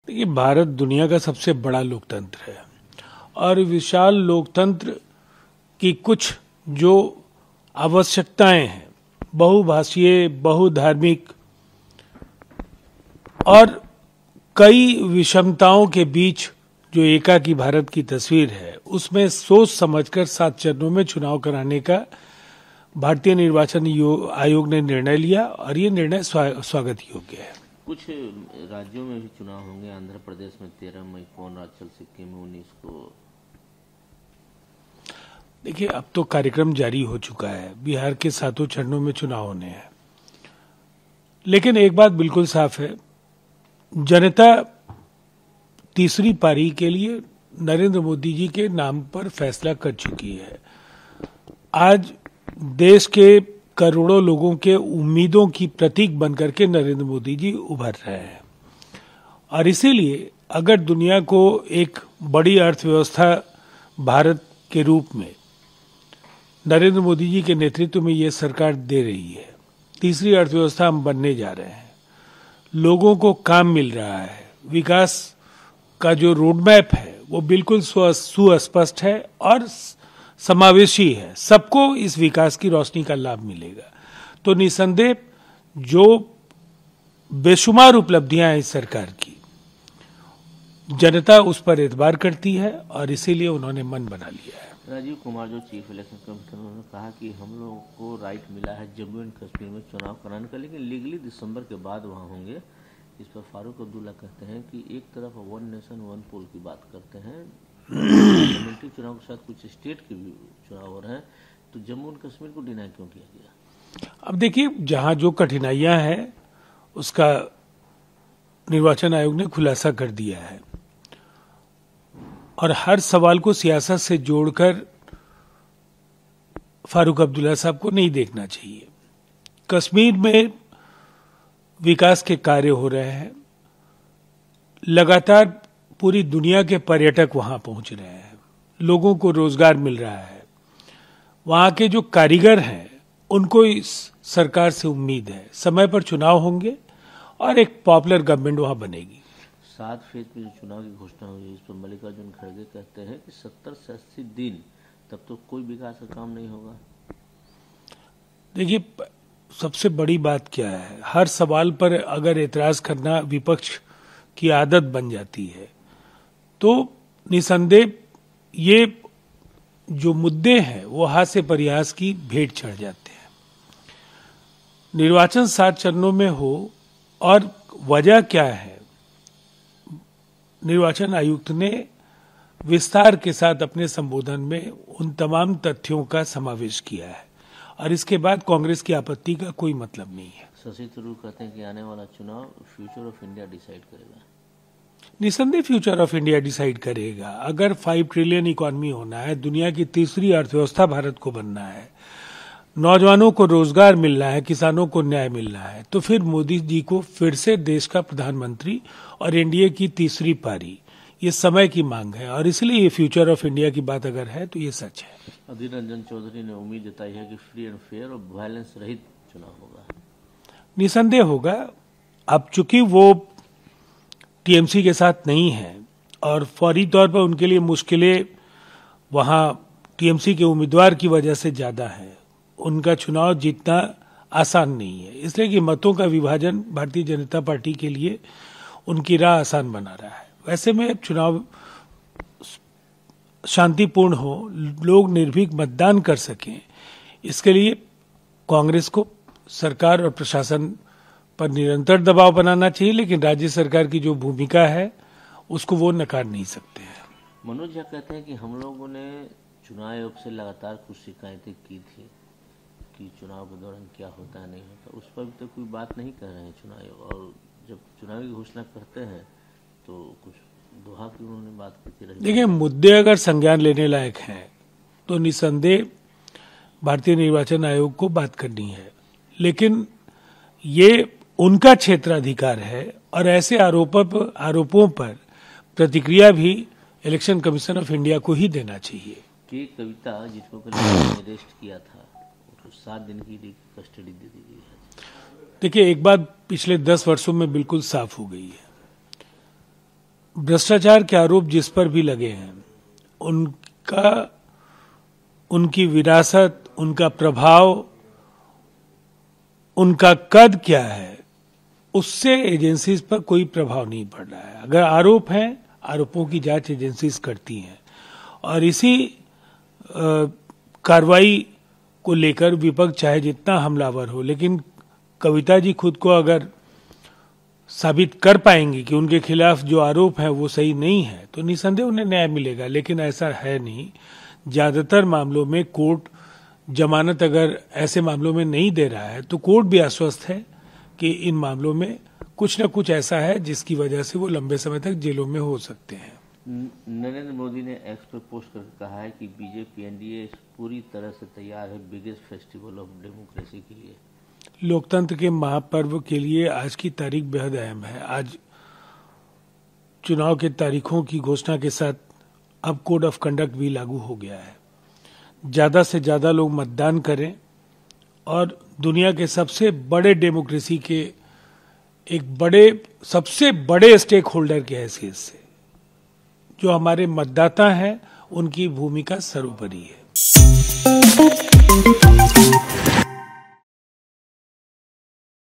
देखिए, भारत दुनिया का सबसे बड़ा लोकतंत्र है और विशाल लोकतंत्र की कुछ जो आवश्यकताएं हैं, बहुभाषीय, बहुधार्मिक और कई विषमताओं के बीच जो एकाकी भारत की तस्वीर है, उसमें सोच समझकर 7 चरणों में चुनाव कराने का भारतीय निर्वाचन आयोग ने निर्णय लिया और ये निर्णय स्वागत योग्य है। कुछ राज्यों में भी चुनाव होंगे। आंध्र प्रदेश में 13 मई को, अरुणाचल सिक्किम में 19 को। देखिए, अब तो कार्यक्रम जारी हो चुका है। बिहार के 7 चरणों में चुनाव होने हैं, लेकिन एक बात बिल्कुल साफ है, जनता तीसरी पारी के लिए नरेंद्र मोदी जी के नाम पर फैसला कर चुकी है। आज देश के करोड़ों लोगों के उम्मीदों की प्रतीक बनकर के नरेंद्र मोदी जी उभर रहे हैं और इसीलिए अगर दुनिया को एक बड़ी अर्थव्यवस्था भारत के रूप में नरेंद्र मोदी जी के नेतृत्व में ये सरकार दे रही है, तीसरी अर्थव्यवस्था हम बनने जा रहे हैं, लोगों को काम मिल रहा है, विकास का जो रोड मैप है वो बिल्कुल सुस्पष्ट है और समावेशी है, सबको इस विकास की रोशनी का लाभ मिलेगा। तो निसंदेह जो बेशुमार उपलब्धियां हैं इस सरकार की, जनता उस पर एतबार करती है और इसीलिए उन्होंने मन बना लिया है। राजीव कुमार जो चीफ इलेक्शन कमिश्नर, उन्होंने कहा कि हम लोगों को राइट मिला है जम्मू एंड कश्मीर में चुनाव कराने का, लेकिन लीगली दिसंबर के बाद वहाँ होंगे। इस पर फारूक अब्दुल्ला कहते हैं कि एक तरफ 1 नेशन 1 पोल की बात करते हैं, पार्लियामेंट्री चुनाव के साथ कुछ स्टेट के भी चुनाव हो रहे हैं, तो जम्मू एंड कश्मीर को डिनाई क्यों किया गया? अब देखिए, जहां जो कठिनाइयां हैं उसका निर्वाचन आयोग ने खुलासा कर दिया है और हर सवाल को सियासत से जोड़कर फारूक अब्दुल्ला साहब को नहीं देखना चाहिए। कश्मीर में विकास के कार्य हो रहे हैं, लगातार पूरी दुनिया के पर्यटक वहां पहुंच रहे हैं, लोगों को रोजगार मिल रहा है, वहां के जो कारीगर हैं उनको इस सरकार से उम्मीद है समय पर चुनाव होंगे और एक पॉपुलर गवर्नमेंट वहां बनेगी। 7 फेज में जो चुनाव की घोषणा हुई, इस पर मल्लिकार्जुन खड़गे कहते हैं कि 70 से 80 दिन तब तो कोई विकास का काम नहीं होगा। देखिए, सबसे बड़ी बात क्या है, हर सवाल पर अगर एतराज करना विपक्ष की आदत बन जाती है तो निसंदेह ये जो मुद्दे हैं वो हास्य परिहास की भेंट चढ़ जाते हैं। निर्वाचन 7 चरणों में हो और वजह क्या है, निर्वाचन आयुक्त ने विस्तार के साथ अपने संबोधन में उन तमाम तथ्यों का समावेश किया है और इसके बाद कांग्रेस की आपत्ति का कोई मतलब नहीं है। शशि थरूर कहते हैं कि आने वाला चुनाव फ्यूचर ऑफ इंडिया डिसाइड करेगा। निसंदेह फ्यूचर ऑफ इंडिया डिसाइड करेगा। अगर 5 ट्रिलियन इकोनॉमी होना है, दुनिया की तीसरी अर्थव्यवस्था भारत को बनना है, नौजवानों को रोजगार मिलना है, किसानों को न्याय मिलना है, तो फिर मोदी जी को फिर से देश का प्रधानमंत्री और एनडीए की तीसरी पारी, ये समय की मांग है और इसलिए ये फ्यूचर ऑफ इंडिया की बात अगर है तो ये सच है। अधीर रंजन चौधरी ने उम्मीद जताई है कि फ्री एंड फेयर और वायलेंस रहित चुनाव होगा। निसंदेह होगा। अब चूंकि वो टीएमसी के साथ नहीं है और फौरी तौर पर उनके लिए मुश्किलें वहां टीएमसी के उम्मीदवार की वजह से ज्यादा है, उनका चुनाव जीतना आसान नहीं है, इसलिए कि मतों का विभाजन भारतीय जनता पार्टी के लिए उनकी राह आसान बना रहा है। वैसे में चुनाव शांतिपूर्ण हो, लोग निर्भीक मतदान कर सकें, इसके लिए कांग्रेस को सरकार और प्रशासन पर निरंतर दबाव बनाना चाहिए, लेकिन राज्य सरकार की जो भूमिका है उसको वो नकार नहीं सकते हैं। मनोज झा कहते हैं कि हम लोगों ने चुनाव आयोग से लगातार कुछ शिकायतें की थी कि चुनाव के दौरान क्या होता है नहीं होता, उस पर भी तो कोई बात नहीं कर रहे हैं चुनाव आयोग, और जब चुनाव की घोषणा करते हैं तो कुछ दोहा की उन्होंने बात करती रही। देखिए, मुद्दे अगर संज्ञान लेने लायक हैं तो निसंदेह भारतीय निर्वाचन आयोग को बात करनी है, लेकिन ये उनका क्षेत्राधिकार है और ऐसे आरोपों पर प्रतिक्रिया भी इलेक्शन कमीशन ऑफ इंडिया को ही देना चाहिए। कि कविता जिसको अरेस्ट किया था तो 7 दिन की कस्टडी दे दी गई है। देखिए, एक बात पिछले 10 वर्षों में बिल्कुल साफ हो गई है, भ्रष्टाचार के आरोप जिस पर भी लगे हैं उनकी विरासत, उनका प्रभाव, उनका कद क्या है, उससे एजेंसीज पर कोई प्रभाव नहीं पड़ रहा है। अगर आरोप हैं, आरोपों की जांच एजेंसीज करती हैं और इसी कार्रवाई को लेकर विपक्ष चाहे जितना हमलावर हो, लेकिन कविता जी खुद को अगर साबित कर पाएंगी कि उनके खिलाफ जो आरोप है वो सही नहीं है तो निसंदेह उन्हें न्याय मिलेगा। लेकिन ऐसा है नहीं। ज्यादातर मामलों में कोर्ट जमानत अगर ऐसे मामलों में नहीं दे रहा है तो कोर्ट भी आश्वस्त है कि इन मामलों में कुछ न कुछ ऐसा है जिसकी वजह से वो लंबे समय तक जेलों में हो सकते हैं। नरेंद्र मोदी ने एक्स पर पोस्ट करके कहा है कि बीजेपी एनडीए पूरी तरह से तैयार है बिगेस्ट फेस्टिवल ऑफ डेमोक्रेसी के लिए। लोकतंत्र के महापर्व के लिए आज की तारीख बेहद अहम है। आज चुनाव के तारीखों की घोषणा के साथ अब कोड ऑफ कंडक्ट भी लागू हो गया है। ज्यादा से ज्यादा लोग मतदान करें और दुनिया के सबसे बड़े डेमोक्रेसी के सबसे बड़े स्टेक होल्डर की हैसियत से जो हमारे मतदाता हैं उनकी भूमिका सर्वोपरि है।